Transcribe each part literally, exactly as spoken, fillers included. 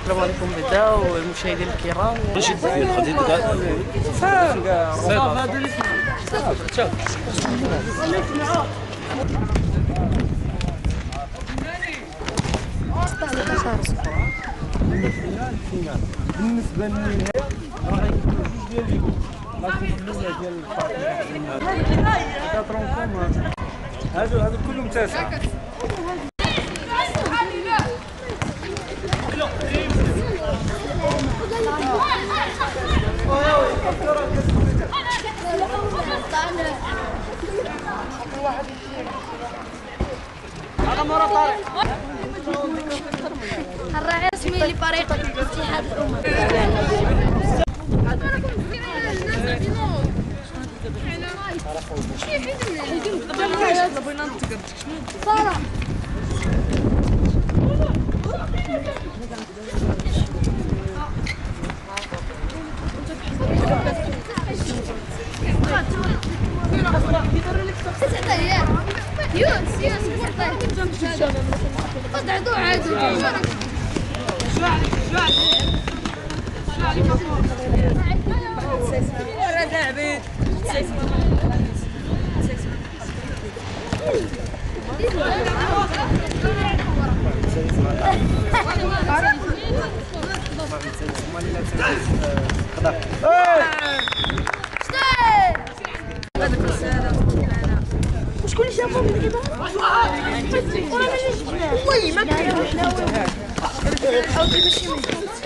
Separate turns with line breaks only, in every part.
السلام عليكم بعدا والمشاهدين الكرام.
ماشي ديال خديت كاع
فاهم كاع صافا هذا اللي
بالنسبه للنهايه راه غيكونوا جوج ديال ليكم غتكون الاولى ديال الفريق هذا ترونكوم هادو هادو كلهم تاسعه.
الراعي الرسمي لفريق اتحاد الامم. يونس يونس قد عدو عادو شو عليك شو عليك شو عليك ورا لاعبين شكون اللي شافهم من الإضاءة؟ والله ما جبناه والله ما كاين أو كيف شي من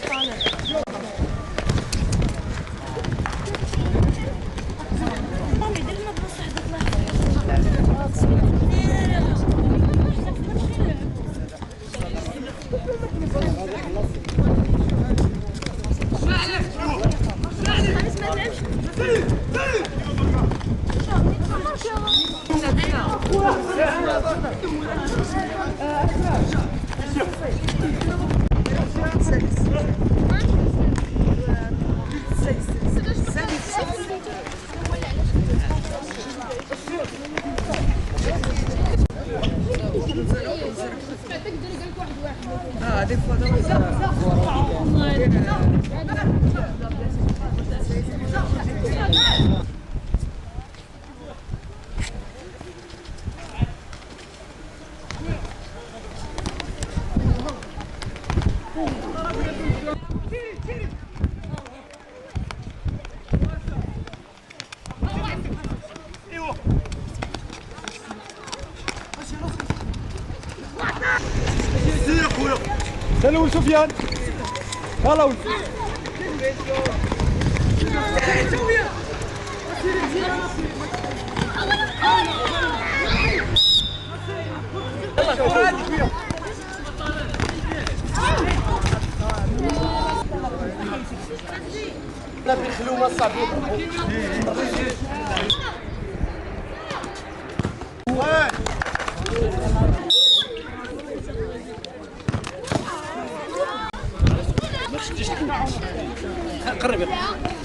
هلا ولد سفيان هلا ولد
لا بالخلومه الصعبين قرب يا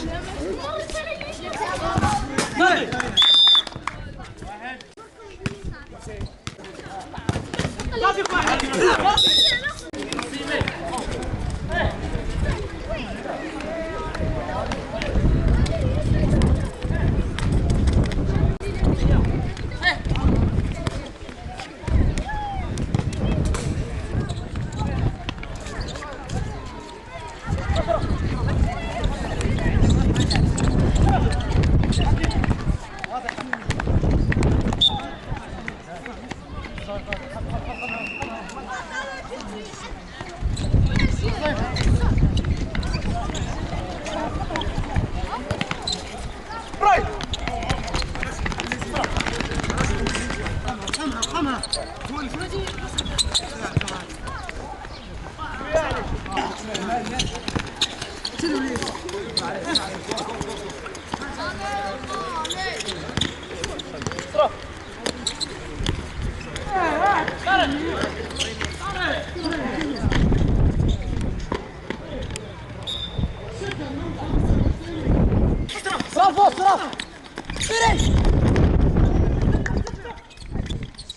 برافو برافو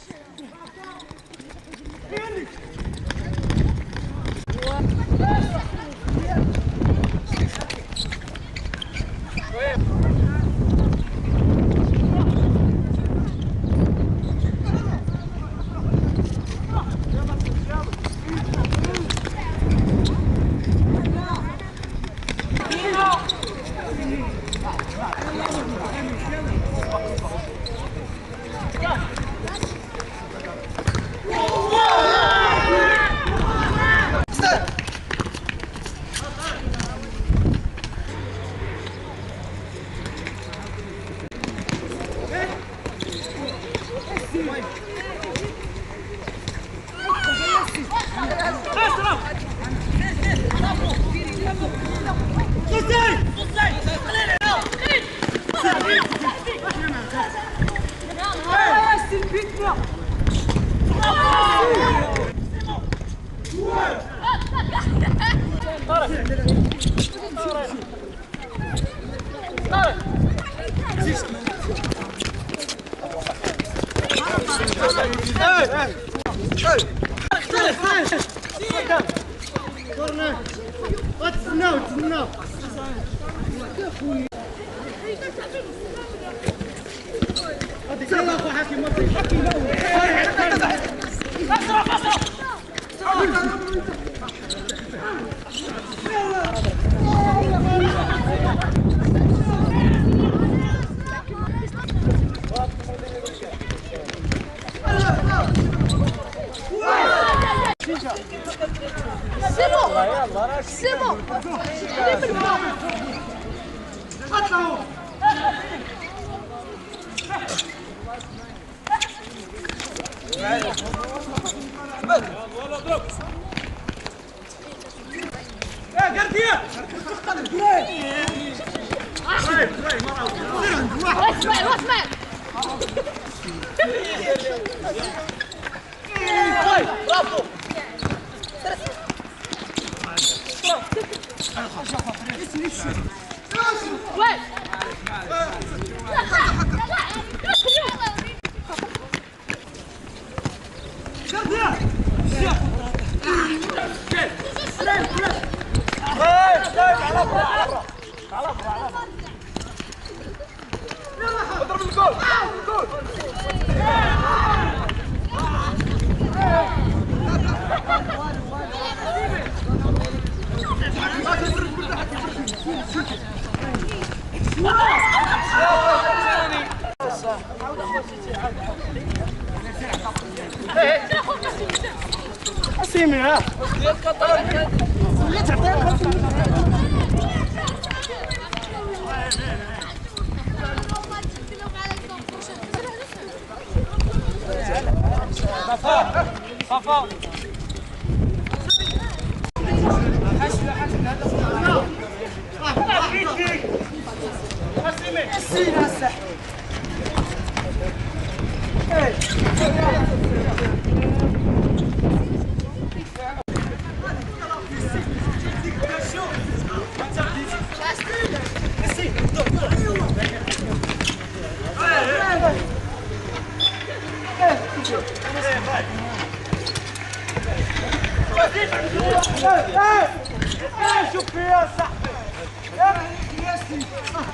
فيري
تسناو تسناو هذيك يلا اخو حكيم
C'est bon. C'est bon. Ouais.
اسيمي صفا صفا شوف فيها صاحبي يا سيدي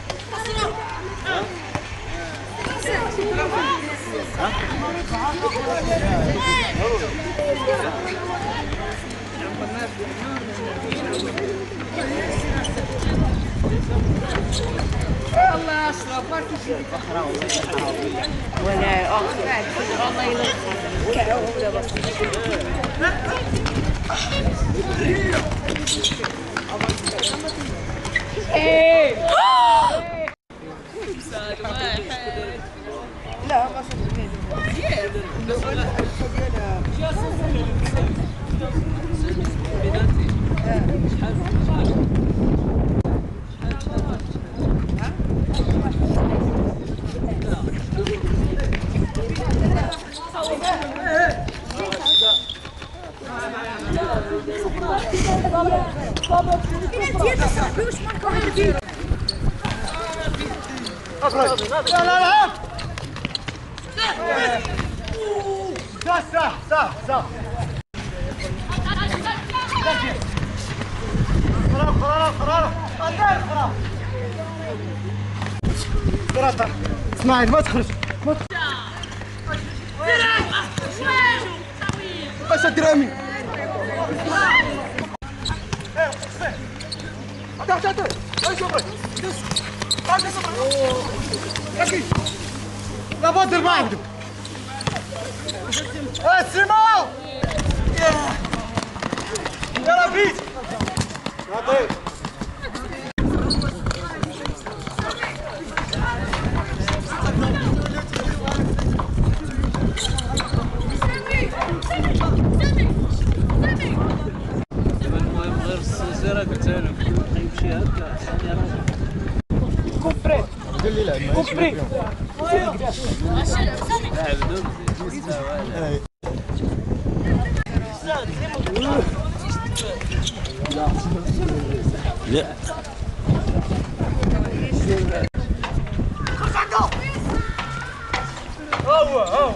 الله اشرف ما تجي ولا اخ الله يلطف كعوده بس ايه لا ما
لا لا لا صح صح صح صح خلاص خلاص خلاص خلاص خلاص اسماعيل ما تخرج ما تخرج باش درامي تعال تعال تعال شوفك لا بدر ما عندك اسمعوا يا ربيت عطيك
المهم غير السلسله قلت انا غيمشي هكا
كوبري قال لي لا كوبري
لا بدون
لا
هو هو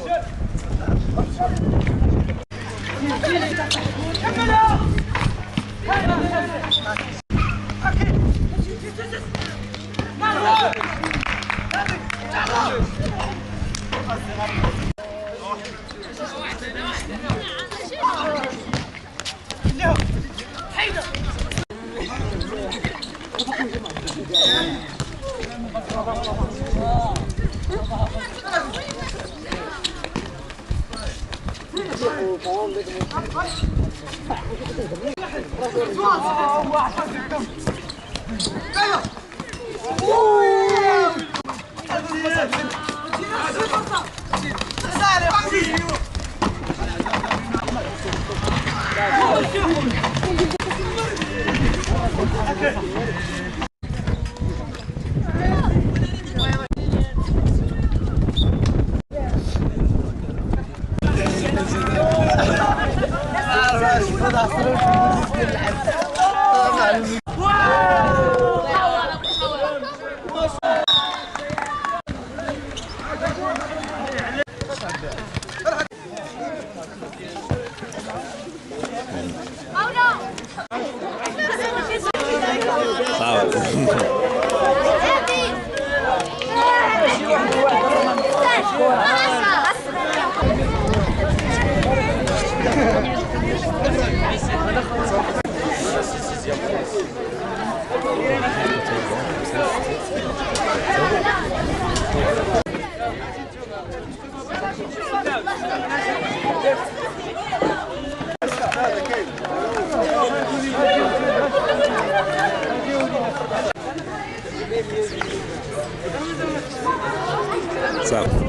صافي.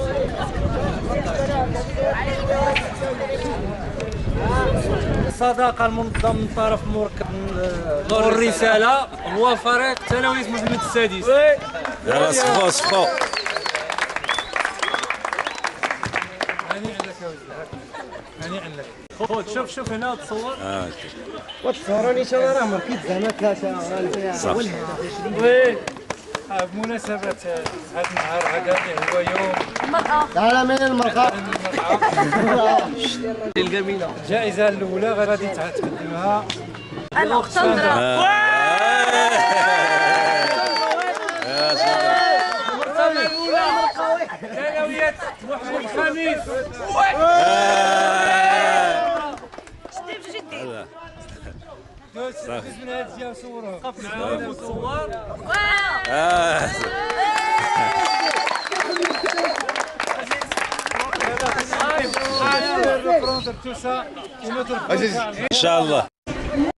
الصداقة المنظم من طرف مركب نور الرسالة هو فريق ثانوية محمد السادس.
يلا صفو صفو.
هاني عليك يا ولدي، هاني عليك. خذ شوف شوف هنا تصور.
اه
وتصوروني شو راه مركز زعما ثلاثة
صافي.
وي بمناسبة هذا النهار غدا اللي هو يوم
تعال من المرقى
المرأة. الجائزة الأولى غادي تقدمها
الأختندرة.
المرتبة الأولى ثانوية محمد الخميس.
صافي.
من هذه الجهة صوروه. وقف معانا وصور.
اه
ان شاء الله.
ان شاء الله.